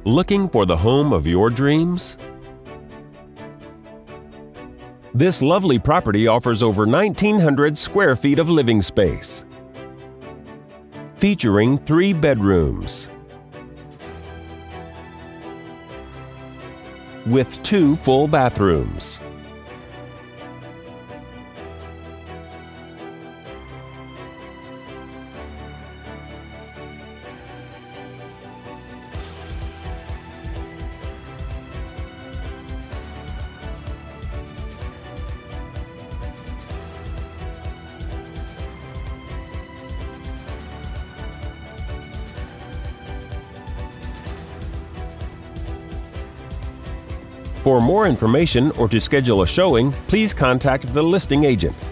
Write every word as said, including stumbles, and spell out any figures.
Looking for the home of your dreams? This lovely property offers over nineteen hundred square feet of living space, featuring three bedrooms with two full bathrooms. For more information or to schedule a showing, please contact the listing agent.